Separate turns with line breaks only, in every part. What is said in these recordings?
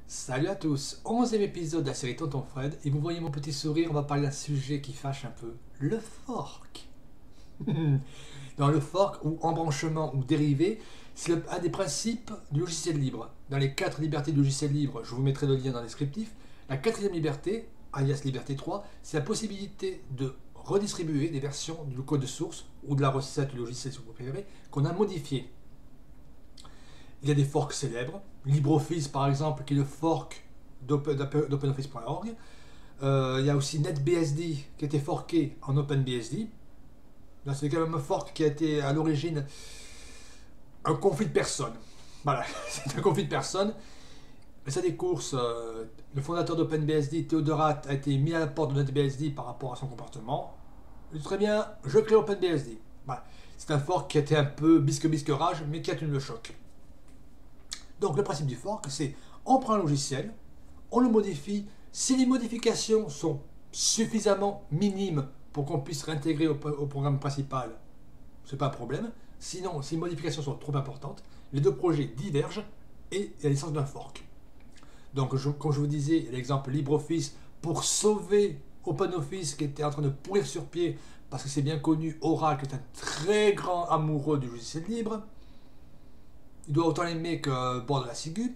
Salut à tous, 11e épisode de la série Tonton Fred, et vous voyez mon petit sourire, on va parler d'un sujet qui fâche un peu, le fork. Dans le fork, ou embranchement, ou dérivé, c'est un des principes du logiciel libre. Dans les 4 libertés du logiciel libre, je vous mettrai le lien dans le descriptif, la quatrième liberté, alias liberté 3, c'est la possibilité de redistribuer des versions du code source, ou de la recette du logiciel si vous préférez, qu'on a modifié. Il y a des forks célèbres, LibreOffice par exemple, qui est le fork d'OpenOffice.org. Il y a aussi NetBSD qui a été forké en OpenBSD. Là, c'est quand même un fork qui a été à l'origine un conflit de personnes. Voilà, c'est un conflit de personnes. Mais ça des courses, le fondateur d'OpenBSD, Theodorat, a été mis à la porte de NetBSD par rapport à son comportement. Il dit très bien, je crée OpenBSD. Voilà. C'est un fork qui a été un peu bisque rage, mais qui a tenu le choc. Donc le principe du fork, c'est on prend un logiciel, on le modifie. Si les modifications sont suffisamment minimes pour qu'on puisse réintégrer au programme principal, c'est pas un problème. Sinon, si les modifications sont trop importantes, les deux projets divergent et il y a l'essence d'un fork. Donc, comme je vous disais, l'exemple LibreOffice, pour sauver OpenOffice qui était en train de pourrir sur pied, parce que c'est bien connu, Oracle est un très grand amoureux du logiciel libre. Il doit autant l'aimer que bord de la ciguë.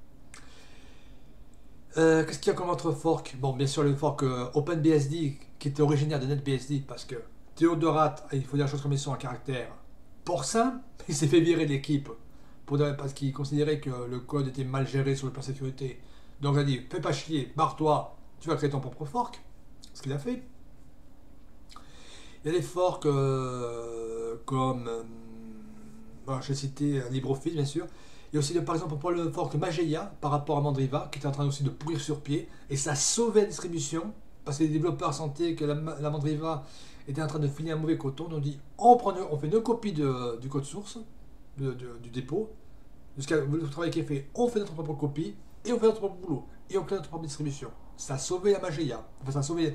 Qu'est-ce qu'il y a comme autre fork? Bon, bien sûr, le fork OpenBSD, qui était originaire de NetBSD, parce que Theodorat, il faut dire la chose comme ils sont, un caractère porcin. Il s'est fait virer de l'équipe parce qu'il considérait que le code était mal géré sur le plan sécurité. Donc il a dit, fais pas chier, barre-toi, tu vas créer ton propre fork. Ce qu'il a fait. Il y a des forks comme... Bon, je vais citer LibreOffice, bien sûr. Il y a aussi, par exemple, pour le fork Mageia par rapport à Mandriva, qui était en train aussi de pourrir sur pied, et ça sauvait la distribution, parce que les développeurs sentaient que la Mandriva était en train de filer un mauvais coton. Donc on dit, on fait une copie du code source, du dépôt, jusqu'à le travail qui est fait, on fait notre propre copie, et on fait notre propre boulot, et on crée notre propre distribution. Ça a sauvé la Mageia. Enfin, ça a sauvé...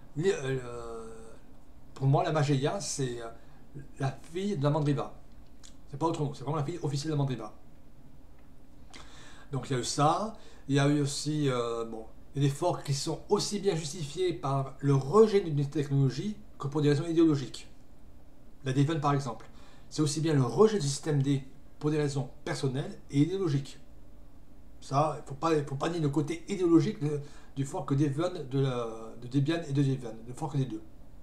pour moi, la Mageia, c'est la fille de la Mandriva. C'est pas autre nom, c'est vraiment la fille officielle de Mandriva. Donc il y a eu ça, il y a eu aussi il y a des forks qui sont aussi bien justifiés par le rejet d'une technologie que pour des raisons idéologiques. La Debian par exemple, c'est aussi bien le rejet du système D pour des raisons personnelles et idéologiques. Ça, il ne faut pas nier le côté idéologique du fork Debian de Debian et de Debian, le fork des deux.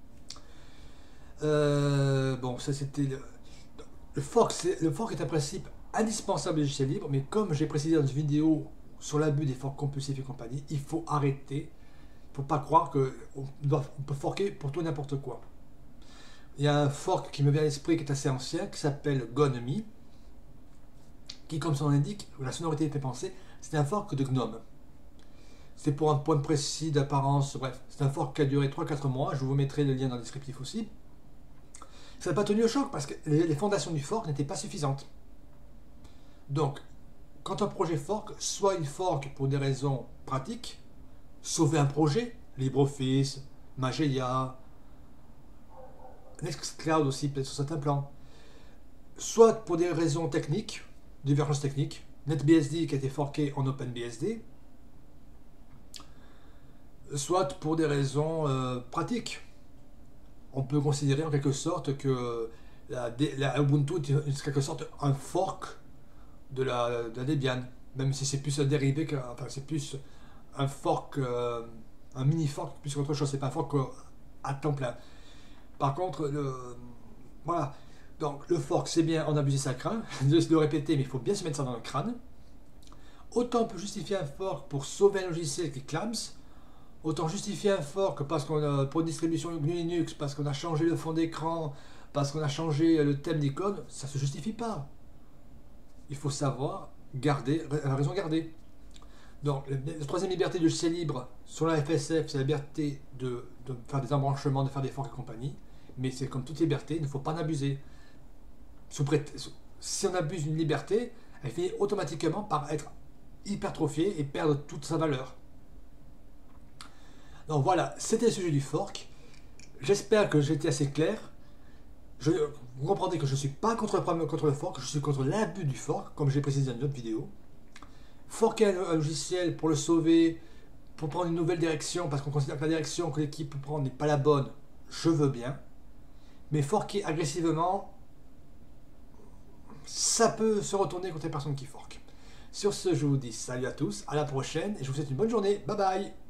Bon, ça c'était... Le fork est un principe indispensable du logiciel libre, mais comme j'ai précisé dans une vidéo sur l'abus des forks compulsifs et compagnie, il faut arrêter. Il ne faut pas croire qu'on peut forker pour tout et n'importe quoi. Il y a un fork qui me vient à l'esprit qui est assez ancien, qui s'appelle GoneMe, qui, comme son nom l'indique, la sonorité fait penser, c'est un fork de GNOME. C'est pour un point précis d'apparence, bref, c'est un fork qui a duré 3-4 mois, je vous mettrai le lien dans le descriptif aussi. Ça n'a pas tenu au choc parce que les fondations du fork n'étaient pas suffisantes. Donc, quand un projet fork, soit il fork pour des raisons pratiques, sauver un projet, LibreOffice, Mageia, Nextcloud aussi peut-être sur certains plans, soit pour des raisons techniques, divergences techniques, NetBSD qui a été forké en OpenBSD, soit pour des raisons pratiques. On peut considérer en quelque sorte que la Ubuntu est en quelque sorte un fork de la Debian, même si c'est plus un dérivé, enfin c'est plus un fork, un mini fork plus qu'autre chose, c'est pas un fork à temps plein. Par contre, voilà, donc le fork c'est bien, on a abusé sa crâne, de le répéter, mais il faut bien se mettre ça dans le crâne. Autant on peut justifier un fork pour sauver un logiciel qui clams, autant justifier un fork parce qu'on a pour une distribution Linux, parce qu'on a changé le fond d'écran, parce qu'on a changé le thème d'icône, ça se justifie pas. Il faut savoir garder, raison garder. Donc, la troisième liberté du logiciel libre sur la FSF, c'est la liberté de faire des embranchements, de faire des forks et compagnie. Mais c'est comme toute liberté, il ne faut pas en abuser. Si on abuse d'une liberté, elle finit automatiquement par être hypertrophiée et perdre toute sa valeur. Donc voilà, c'était le sujet du fork. J'espère que j'ai été assez clair. Vous comprendrez que je ne suis pas contre le fork, je suis contre l'abus du fork, comme j'ai précisé dans une autre vidéo. Forquer un logiciel pour le sauver, pour prendre une nouvelle direction, parce qu'on considère que la direction que l'équipe peut prendre n'est pas la bonne, je veux bien. Mais forquer agressivement, ça peut se retourner contre les personnes qui forquent. Sur ce, je vous dis salut à tous, à la prochaine, et je vous souhaite une bonne journée. Bye bye.